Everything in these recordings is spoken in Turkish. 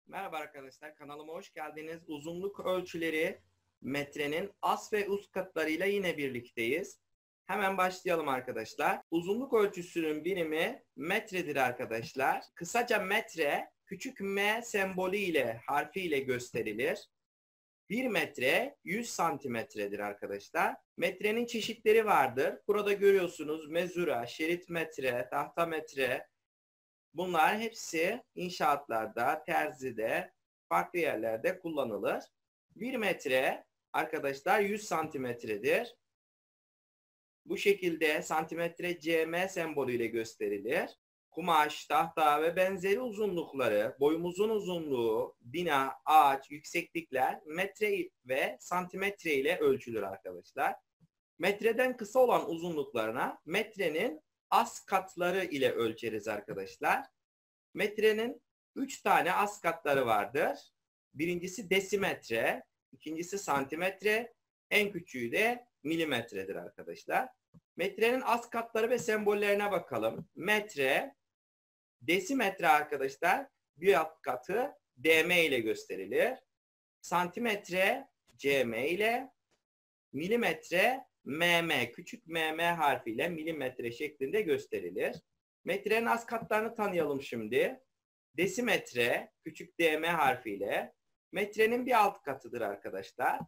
Merhaba arkadaşlar, kanalıma hoş geldiniz. Uzunluk ölçüleri metrenin as ve üst katlarıyla yine birlikteyiz. Hemen başlayalım arkadaşlar. Uzunluk ölçüsünün birimi metredir arkadaşlar. Kısaca metre küçük m sembolü ile harfi ile gösterilir. 1 metre 100 santimetredir arkadaşlar. Metrenin çeşitleri vardır. Burada görüyorsunuz mezura, şerit metre, tahta metre. Bunlar hepsi inşaatlarda, terzide, farklı yerlerde kullanılır. 1 metre arkadaşlar 100 santimetredir. Bu şekilde santimetre cm sembolüyle gösterilir. Kumaş, tahta ve benzeri uzunlukları, boyumuzun uzunluğu, bina, ağaç, yükseklikler metre ve santimetre ile ölçülür arkadaşlar. Metreden kısa olan uzunluklarına metrenin az katları ile ölçeriz arkadaşlar. Metrenin 3 tane az katları vardır. Birincisi desimetre, ikincisi santimetre, en küçüğü de milimetredir arkadaşlar. Metrenin az katları ve sembollerine bakalım. Metre, desimetre arkadaşlar bir alt katı dm ile gösterilir. Santimetre cm ile, milimetre mm, küçük mm harfiyle milimetre şeklinde gösterilir. Metrenin az katlarını tanıyalım şimdi. Desimetre küçük dm harfiyle metrenin bir alt katıdır arkadaşlar.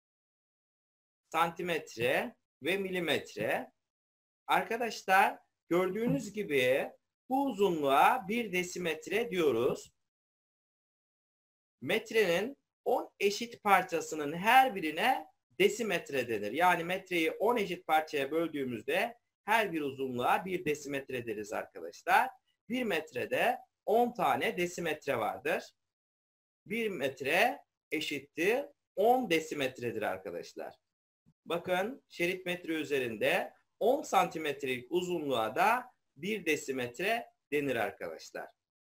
Santimetre ve milimetre. Arkadaşlar gördüğünüz gibi bu uzunluğa 1 desimetre diyoruz. Metrenin 10 eşit parçasının her birine desimetre denir. Yani metreyi 10 eşit parçaya böldüğümüzde her bir uzunluğa 1 desimetre deriz arkadaşlar. 1 metrede 10 tane desimetre vardır. 1 metre eşittir 10 desimetredir arkadaşlar. Bakın şerit metre üzerinde 10 santimetrelik uzunluğa da 1 desimetre denir arkadaşlar.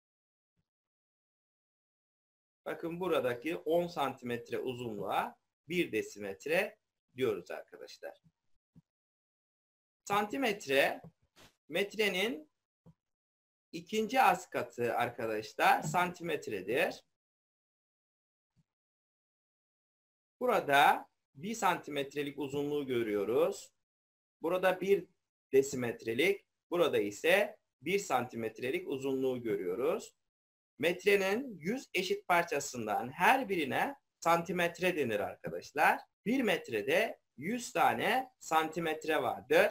Bakın buradaki 10 santimetre uzunluğa 1 desimetre diyoruz arkadaşlar. Santimetre metrenin ikinci az katı arkadaşlar santimetredir. Burada 1 santimetrelik uzunluğu görüyoruz. Burada 1 desimetrelik, burada ise 1 santimetrelik uzunluğu görüyoruz. Metrenin 100 eşit parçasından her birine santimetre denir arkadaşlar. 1 metrede 100 tane santimetre vardır.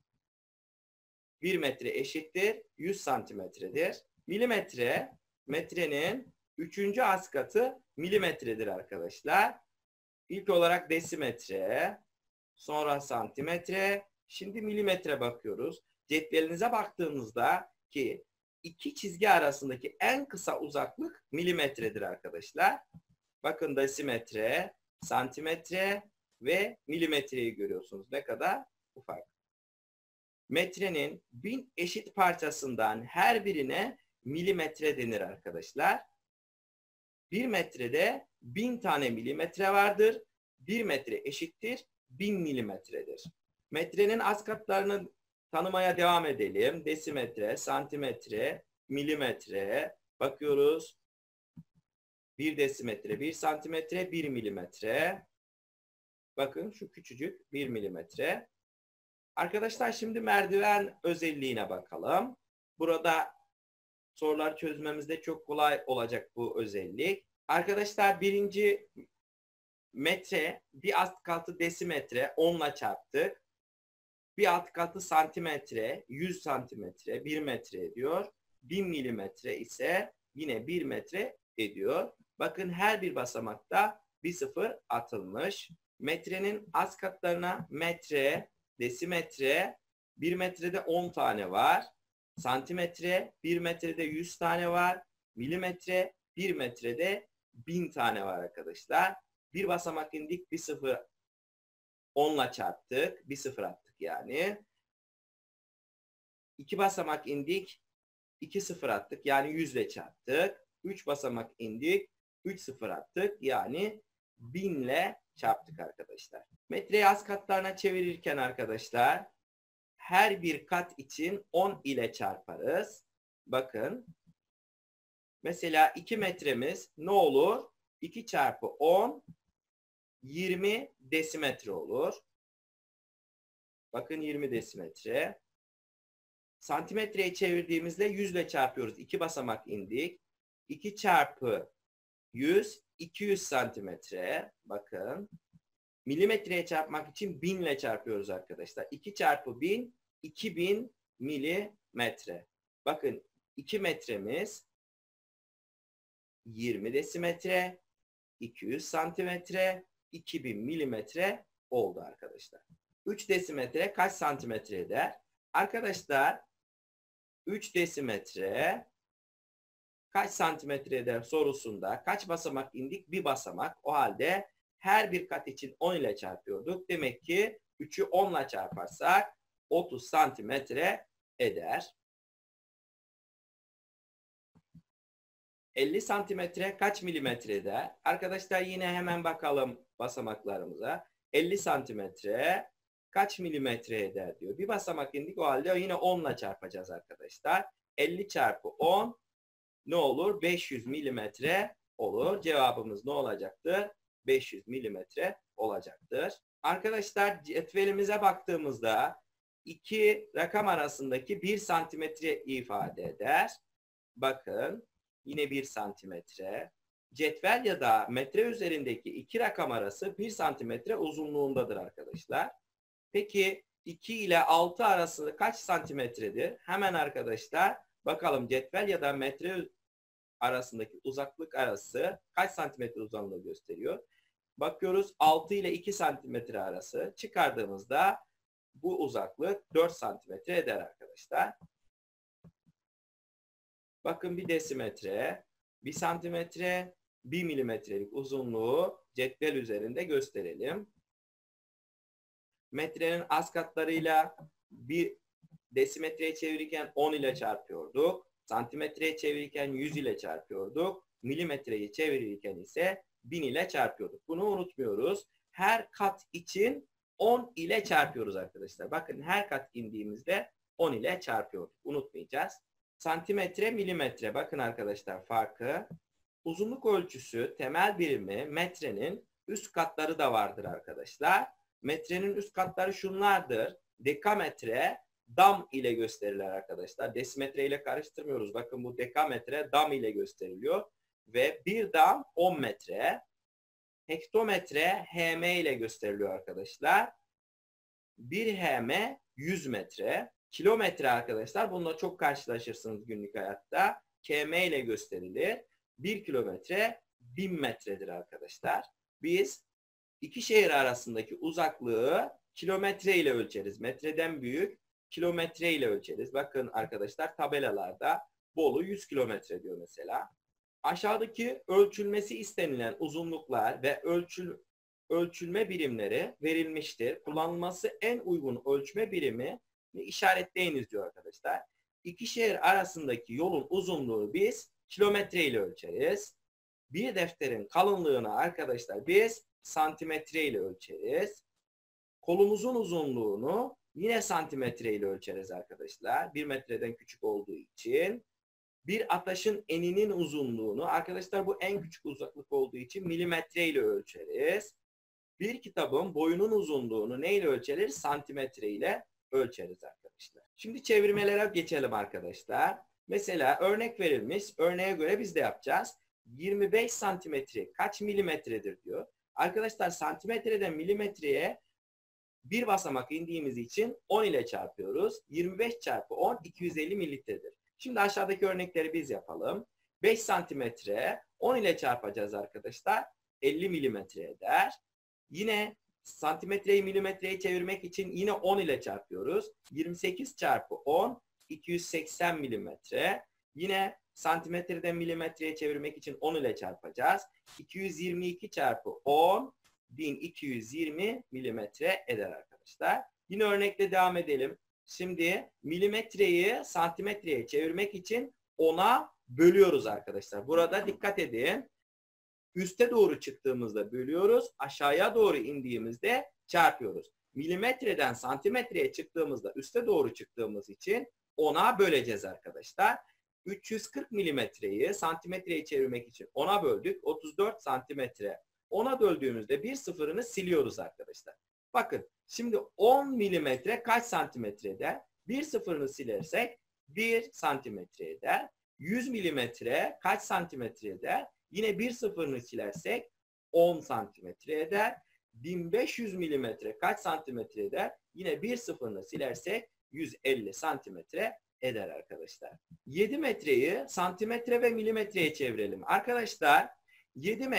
1 metre eşittir 100 santimetredir. Milimetre metrenin 3. az katı milimetredir arkadaşlar. İlk olarak desimetre, sonra santimetre, şimdi milimetre bakıyoruz. Cetvelinize baktığınızda ki iki çizgi arasındaki en kısa uzaklık milimetredir arkadaşlar. Bakın desimetre, santimetre ve milimetreyi görüyorsunuz. Ne kadar ufak. Metrenin 1000 eşit parçasından her birine milimetre denir arkadaşlar. 1 metrede 1000 tane milimetre vardır. 1 metre eşittir 1000 milimetredir. Metrenin az katlarını tanımaya devam edelim. Desimetre, santimetre, milimetre. Bakıyoruz. 1 desimetre, 1 santimetre, 1 milimetre. Bakın şu küçücük 1 milimetre. Arkadaşlar şimdi merdiven özelliğine bakalım. Burada soruları çözmemizde çok kolay olacak bu özellik. Arkadaşlar birinci metre, bir alt katı desimetre 10 ile çarptık. Bir alt katı santimetre, 100 santimetre, 1 metre ediyor. 1000 milimetre ise yine 1 metre ediyor. Bakın her bir basamakta bir sıfır atılmış. Metrenin az katlarına metre, desimetre, 1 metrede 10 tane var. Santimetre, 1 metrede 100 tane var. Milimetre, 1 metrede 1000 tane var arkadaşlar. Bir basamak indik, bir sıfır 10 ile çarptık. Bir sıfır attık yani. 2 basamak indik, 2 sıfır attık. Yani 100 ile çarptık. 3 basamak indik, 3 sıfır attık. Yani 1000 ile çarptık arkadaşlar. Metreyi az katlarına çevirirken arkadaşlar her bir kat için 10 ile çarparız. Bakın Mesela 2 metremiz ne olur? 2 çarpı 10 20 desimetre olur. Bakın 20 desimetre. Santimetreye çevirdiğimizde 100 ile çarpıyoruz. 2 basamak indik. 2 çarpı 100 200 santimetre. Bakın. Milimetreye çarpmak için 1000 ile çarpıyoruz arkadaşlar. 2 çarpı 1000 2000 milimetre. Bakın 2 metremiz 20 desimetre, 200 santimetre, 2000 milimetre oldu arkadaşlar. 3 desimetre kaç santimetre eder? Arkadaşlar 3 desimetre kaç santimetre eder sorusunda kaç basamak indik? Bir basamak. O halde her bir kat için 10 ile çarpıyorduk. Demek ki 3'ü 10 ile çarparsak 30 santimetre eder. 50 santimetre kaç milimetre eder? Arkadaşlar yine hemen bakalım basamaklarımıza. 50 santimetre kaç milimetre eder diyor. Bir basamak indik, o halde yine 10 ile çarpacağız arkadaşlar. 50 çarpı 10 ne olur? 500 milimetre olur. Cevabımız ne olacaktır? 500 milimetre olacaktır. Arkadaşlar cetvelimize baktığımızda iki rakam arasındaki 1 santimetre ifade eder. Bakın yine 1 santimetre. Cetvel ya da metre üzerindeki iki rakam arası 1 santimetre uzunluğundadır arkadaşlar. Peki 2 ile 6 arası kaç santimetredir? Hemen arkadaşlar bakalım cetvel ya da metre arasındaki uzaklık arası kaç santimetre uzunluğu gösteriyor? Bakıyoruz 6 ile 2 santimetre arası çıkardığımızda bu uzaklık 4 santimetre eder arkadaşlar. Bakın bir desimetre, 1 santimetre, 1 milimetrelik uzunluğu cetvel üzerinde gösterelim. Metrenin az katlarıyla bir desimetreye çevirirken 10 ile çarpıyorduk. Santimetreye çevirirken 100 ile çarpıyorduk. Milimetreyi çevirirken ise 1000 ile çarpıyorduk. Bunu unutmuyoruz. Her kat için 10 ile çarpıyoruz arkadaşlar. Bakın her kat indiğimizde 10 ile çarpıyorduk. Unutmayacağız. Santimetre, milimetre. Bakın arkadaşlar farkı. Uzunluk ölçüsü temel birimi metrenin üst katları da vardır arkadaşlar. Metrenin üst katları şunlardır. Dekametre dam ile gösterilir arkadaşlar. Desimetre ile karıştırmıyoruz. Bakın bu dekametre dam ile gösteriliyor. Ve bir dam 10 metre. Hektometre hm ile gösteriliyor arkadaşlar. Bir hm 100 metre. Kilometre arkadaşlar bununla çok karşılaşırsınız günlük hayatta. km ile gösterilir. 1 kilometre 1000 metredir arkadaşlar. Biz iki şehir arasındaki uzaklığı kilometre ile ölçeriz. Metreden büyük kilometre ile ölçeriz. Bakın arkadaşlar tabelalarda Bolu 100 kilometre diyor mesela. Aşağıdaki ölçülmesi istenilen uzunluklar ve ölçülme birimleri verilmiştir. Kullanılması en uygun ölçme birimi işaretleyiniz diyor arkadaşlar. İki şehir arasındaki yolun uzunluğu biz kilometre ile ölçeriz. Bir defterin kalınlığını arkadaşlar biz santimetre ile ölçeriz. Kolumuzun uzunluğunu yine santimetre ile ölçeriz arkadaşlar. 1 metreden küçük olduğu için. Bir ataşın eninin uzunluğunu arkadaşlar bu en küçük uzaklık olduğu için milimetre ile ölçeriz. Bir kitabın boyunun uzunluğunu neyle ölçeriz? Santimetre ile ölçeriz arkadaşlar. Şimdi çevirmelere geçelim arkadaşlar. Mesela örnek verilmiş. Örneğe göre biz de yapacağız. 25 santimetre kaç milimetredir diyor. Arkadaşlar santimetreden milimetreye bir basamak indiğimiz için 10 ile çarpıyoruz. 25 çarpı 10 250 mililitredir. Şimdi aşağıdaki örnekleri biz yapalım. 5 santimetre 10 ile çarpacağız arkadaşlar. 50 milimetre eder. Yine santimetreyi milimetreye çevirmek için yine 10 ile çarpıyoruz. 28 çarpı 10 280 milimetre. Yine santimetreden milimetreye çevirmek için 10 ile çarpacağız. 222 çarpı 10 1220 milimetre eder arkadaşlar. Yine örnekle devam edelim. Şimdi milimetreyi santimetreye çevirmek için 10'a bölüyoruz arkadaşlar. Burada dikkat edin. Üste doğru çıktığımızda bölüyoruz. Aşağıya doğru indiğimizde çarpıyoruz. Milimetreden santimetreye çıktığımızda üste doğru çıktığımız için 10'a böleceğiz arkadaşlar. 340 milimetreyi santimetreye çevirmek için 10'a böldük. 34 santimetre. 10'a böldüğümüzde bir sıfırını siliyoruz arkadaşlar. Bakın şimdi 10 milimetre kaç santimetre eder? Bir sıfırını silersek 1 santimetre eder. 100 milimetre kaç santimetre eder? Yine bir sıfırını silersek 10 santimetre eder. 1500 milimetre kaç santimetre eder? Yine bir sıfırını silersek 150 santimetre eder arkadaşlar. 7 metreyi santimetre ve milimetreye çevirelim. Arkadaşlar 7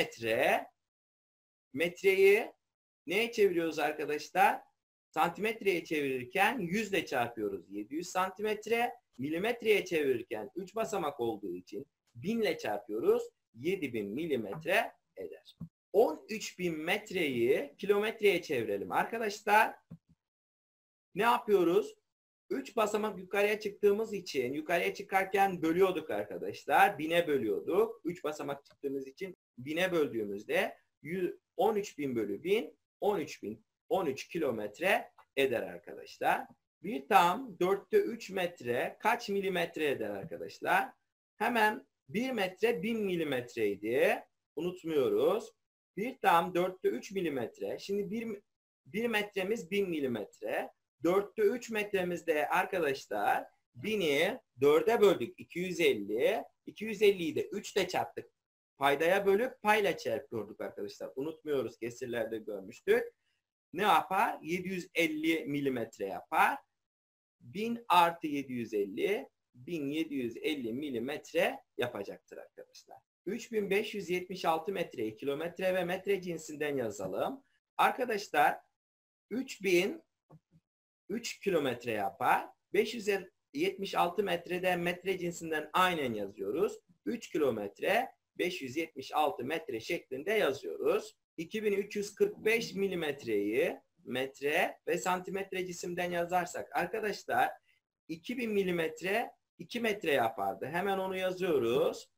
metreyi neye çeviriyoruz arkadaşlar? Santimetreye çevirirken 100 ile çarpıyoruz. 700 santimetre. Milimetreye çevirirken 3 basamak olduğu için 1000 ile çarpıyoruz. 7000 milimetre eder. 13.000 metreyi kilometreye çevirelim. Arkadaşlar ne yapıyoruz? 3 basamak yukarıya çıktığımız için yukarıya çıkarken bölüyorduk arkadaşlar. 1000'e bölüyorduk. 3 basamak çıktığımız için 1000'e böldüğümüzde 13.000 bölü 1000 13 kilometre eder arkadaşlar. Bir tam 4'te 3 metre kaç milimetre eder arkadaşlar? Hemen 1 metre 1000 milimetreydi. Unutmuyoruz. Bir tam 4'te 3 milimetre. Şimdi 1 metremiz 1000 milimetre. 4'te 3 metremizde arkadaşlar 1000'i 4'e böldük 250. 250'yi de 3 ile çarptık. Paydaya bölüp payla çarpıyorduk arkadaşlar. Unutmuyoruz, kesirlerde görmüştük. Ne yapar? 750 milimetre yapar. 1000 artı 750 1750 milimetre yapacaktır arkadaşlar. 3576 metreyi kilometre ve metre cinsinden yazalım. Arkadaşlar 3000 3 kilometre yapar. 576 metrede metre cinsinden aynen yazıyoruz. 3 kilometre 576 metre şeklinde yazıyoruz. 2345 milimetreyi metre ve santimetre cisimden yazarsak arkadaşlar 2000 milimetre 2 metre yapardı. Hemen onu yazıyoruz.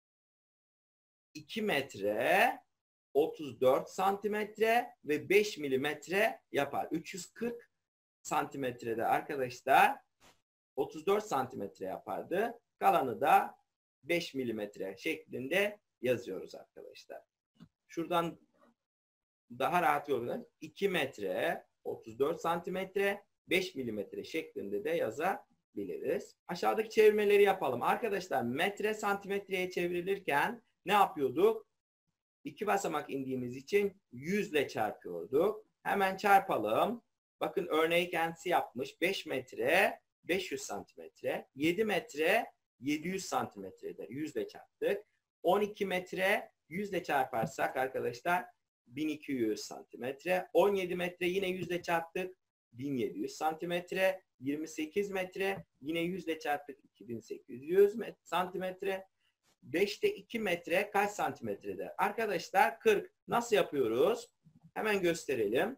2 metre 34 santimetre ve 5 milimetre yapar. 340 santimetrede arkadaşlar 34 santimetre yapardı. Kalanı da 5 milimetre şeklinde yazıyoruz arkadaşlar. Şuradan daha rahat yoldan 2 metre 34 santimetre 5 milimetre şeklinde de yazabiliriz. Aşağıdaki çevirmeleri yapalım. Arkadaşlar metre santimetreye çevrilirken ne yapıyorduk? 2 basamak indiğimiz için 100 ile çarpıyorduk. Hemen çarpalım. Bakın örneği kendisi yapmış. 5 metre 500 santimetre. 7 metre 700 santimetrede 100 ile çarptık. 12 metre 100 ile çarparsak arkadaşlar 1200 santimetre. 17 metre yine 100 ile çarptık. 1700 santimetre. 28 metre yine 100 ile çarptık. 2800 santimetre. 5'te 2 metre kaç santimetrede? Arkadaşlar 40. Nasıl yapıyoruz? Hemen gösterelim.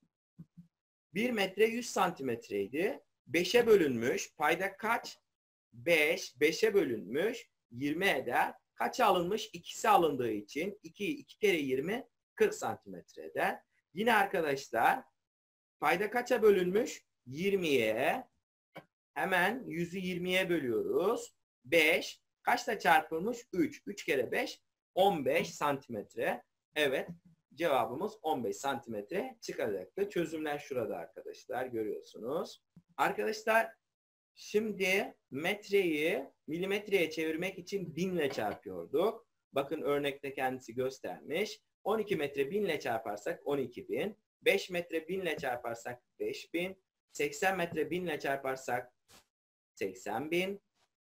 1 metre 100 santimetreydi. 5'e bölünmüş. Payda kaç? 5. 5'e bölünmüş. 20 eder. Kaça alınmış? İkisi alındığı için 2 kere 20 40 santimetre eder. Yine arkadaşlar payda kaça bölünmüş? 20'ye. Hemen 100'ü 20'ye bölüyoruz. 5. Kaçta çarpılmış? 3. 3 kere 5 15 santimetre. Evet. Cevabımız 15 santimetre çıkacaktı. Çözümler şurada arkadaşlar. Görüyorsunuz. Arkadaşlar şimdi metreyi milimetreye çevirmek için 1000 ile çarpıyorduk. Bakın örnekte kendisi göstermiş. 12 metre 1000 ile çarparsak 12.000. 5 metre 1000 ile çarparsak 5000. 80 metre 1000 ile çarparsak 80.000.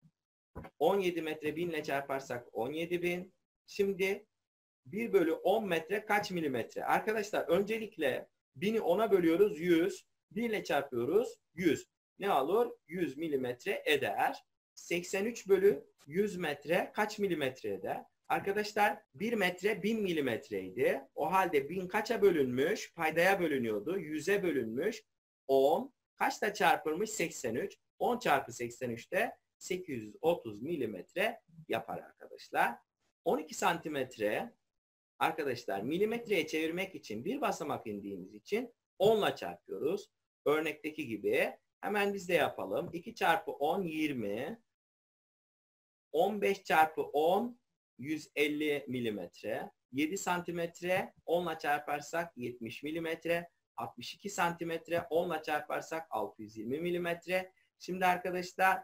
17 metre 1000 ile çarparsak 17.000. Şimdi 1 bölü 10 metre kaç milimetre? Arkadaşlar öncelikle 1000'i 10'a bölüyoruz 100. 1 ile çarpıyoruz 100. Ne olur? 100 milimetre eder. 83 bölü 100 metre kaç milimetre eder? Arkadaşlar 1 metre 1000 milimetreydi. O halde 1000 kaça bölünmüş? Paydaya bölünüyordu. 100'e bölünmüş. 10. Kaçta çarpılmış? 83. 10 çarpı 83'te 830 milimetre yapar arkadaşlar. 12 santimetre arkadaşlar milimetreye çevirmek için bir basamak indiğimiz için 10 ile çarpıyoruz. Örnekteki gibi hemen biz de yapalım. 2 çarpı 10 20. 15 çarpı 10 150 milimetre. 7 santimetre 10 ile çarparsak 70 milimetre. 62 santimetre 10 ile çarparsak 620 milimetre. Şimdi arkadaşlar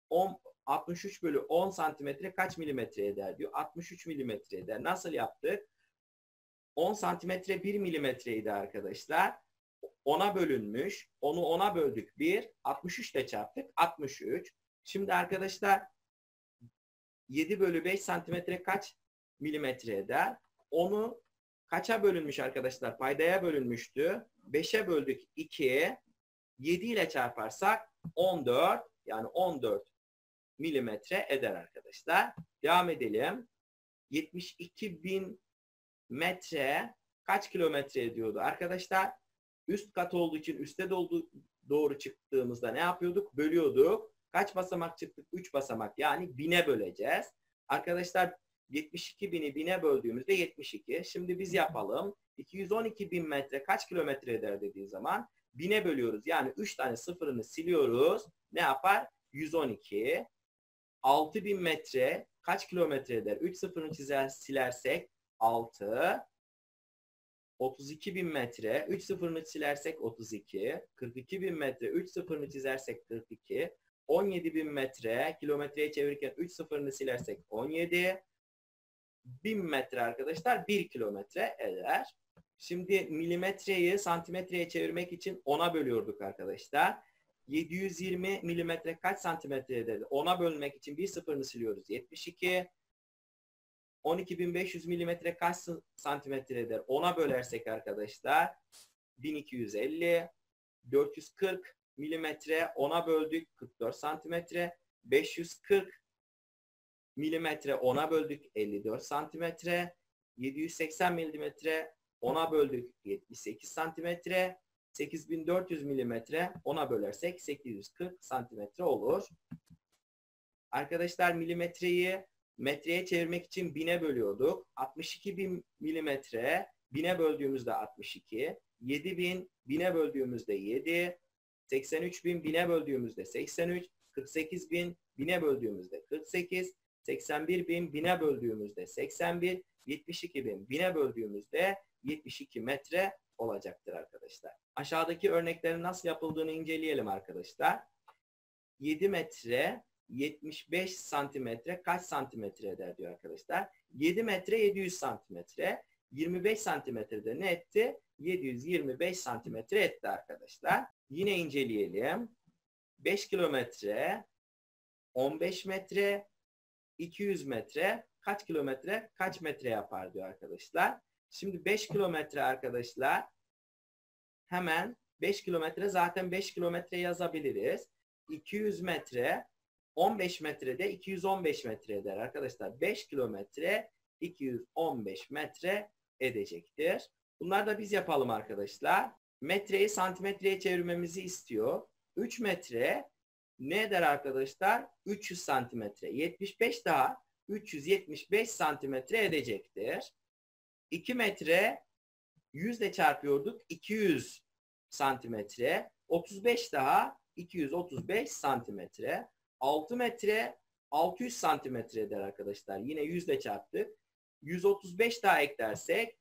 63 bölü 10 santimetre kaç milimetre eder diyor. 63 milimetre eder. Nasıl yaptık? 10 santimetre 1 milimetreydi arkadaşlar. 10'a bölünmüş. Onu 10'a böldük 1. 63 ile çarptık. 63. Şimdi arkadaşlar 7 bölü 5 santimetre kaç milimetre eder? Onu kaça bölünmüş arkadaşlar? Paydaya bölünmüştü. 5'e böldük 2. 7 ile çarparsak 14. Yani 14 milimetre eder arkadaşlar. Devam edelim. 72 bin metre kaç kilometre ediyordu? Arkadaşlar üst kat olduğu için üste doğru çıktığımızda ne yapıyorduk? Bölüyorduk. Kaç basamak çıktık? 3 basamak. Yani 1000'e böleceğiz. Arkadaşlar 72 bini 1000'e böldüğümüzde 72. Şimdi biz yapalım. 212 bin metre kaç kilometre eder dediği zaman 1000'e bölüyoruz. Yani 3 tane sıfırını siliyoruz. Ne yapar? 112. 6000 metre kaç kilometre eder? 3 sıfırını silersek 6. 32 bin metre 3 sıfırını silersek 32. 42 bin metre 3 sıfırını çizersek 42. 17 bin metre kilometreye çevirirken 3 sıfırını silersek 17. 1000 metre arkadaşlar 1 kilometre eder. Şimdi milimetreyi santimetreye çevirmek için 10'a bölüyorduk arkadaşlar. 720 milimetre kaç santimetre eder? 10'a bölmek için bir sıfırını siliyoruz. 72. 12.500 milimetre kaç santimetre eder? 10'a bölersek arkadaşlar 1250. 440 milimetre 10'a böldük 44 santimetre. 540 milimetre 10'a böldük 54 santimetre. 780 milimetre 10'a böldük 78 santimetre. 8400 milimetre 10'a bölersek 840 santimetre olur. Arkadaşlar milimetreyi metreye çevirmek için 1000'e bölüyorduk. 62 bin milimetre 1000'e böldüğümüzde 62. 7000 1000'e böldüğümüzde 7. 83 bin 1000'e böldüğümüzde 83. 48 bin 1000'e böldüğümüzde 48. 81 bin 1000'e böldüğümüzde 81. 72 bin 1000'e böldüğümüzde 72 metre olacaktır arkadaşlar. Aşağıdaki örneklerin nasıl yapıldığını inceleyelim arkadaşlar. 7 metre 75 santimetre kaç santimetre eder diyor arkadaşlar. 7 metre 700 santimetre. 25 santimetrede ne etti? 725 santimetre etti arkadaşlar. Yine inceleyelim. 5 kilometre, 15 metre, 200 metre kaç kilometre, kaç metre yapar diyor arkadaşlar. Şimdi 5 kilometre arkadaşlar. Hemen 5 kilometre zaten 5 kilometre yazabiliriz. 200 metre 15 metrede 215 metre eder arkadaşlar. 5 kilometre 215 metre edecektir. Bunları da biz yapalım arkadaşlar. Metreyi santimetreye çevirmemizi istiyor. 3 metre ne eder arkadaşlar? 300 santimetre. 75 daha 375 santimetre edecektir. 2 metre 100 ile çarpıyorduk. 200 santimetre. 35 daha 235 santimetre. 6 metre 600 santimetre eder arkadaşlar. Yine 100 ile çarptık. 135 daha eklersek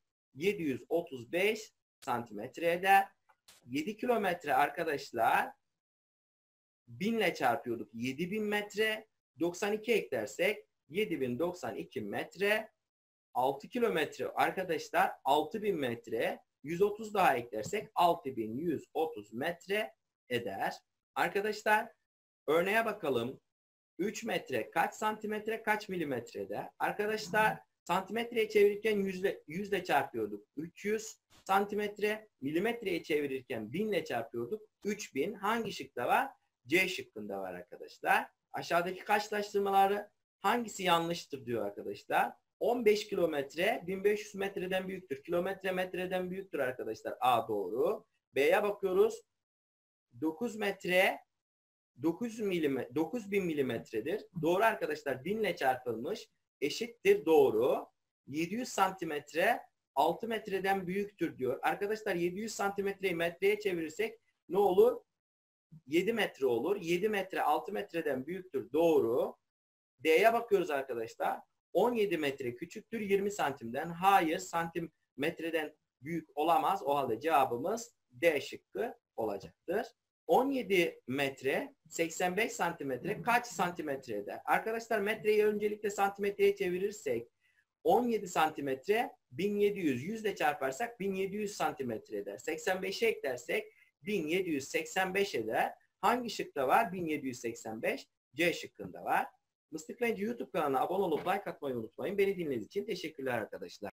735 santimetre eder. 7 kilometre arkadaşlar 1000 ile çarpıyorduk. 7000 metre. 92 eklersek 7092 metre. 6 kilometre arkadaşlar 6000 metre. 130 daha eklersek 6130 metre eder. Arkadaşlar örneğe bakalım. 3 metre kaç santimetre kaç milimetre eder? Arkadaşlar santimetreye çevirirken 100 ile çarpıyorduk. 300 santimetre, milimetreye çevirirken 1000 ile çarpıyorduk. 3000 hangi şıkta var? C şıkkında var arkadaşlar. Aşağıdaki karşılaştırmaları hangisi yanlıştır diyor arkadaşlar. 15 kilometre 1500 metreden büyüktür. Kilometre metreden büyüktür arkadaşlar. A doğru. B'ye bakıyoruz. 9 metre 9000 milimetredir. Doğru arkadaşlar. 1000 ile çarpılmış. Eşittir. Doğru. 700 santimetre 6 metreden büyüktür diyor. Arkadaşlar 700 santimetreyi metreye çevirirsek ne olur? 7 metre olur. 7 metre 6 metreden büyüktür. Doğru. D'ye bakıyoruz arkadaşlar. 17 metre küçüktür 20 santimden. Hayır, santimetreden büyük olamaz. O halde cevabımız D şıkkı olacaktır. 17 metre 85 santimetre kaç santimetre eder? Arkadaşlar metreyi öncelikle santimetreye çevirirsek 17 santimetre 1700, 100 ile çarparsak 1700 santimetre eder. 85'e eklersek 1785 eder. Hangi şıkta var? 1785 C şıkkında var. Mıstıklayınca YouTube kanalına abone olup like atmayı unutmayın. Beni dinlediğiniz için teşekkürler arkadaşlar.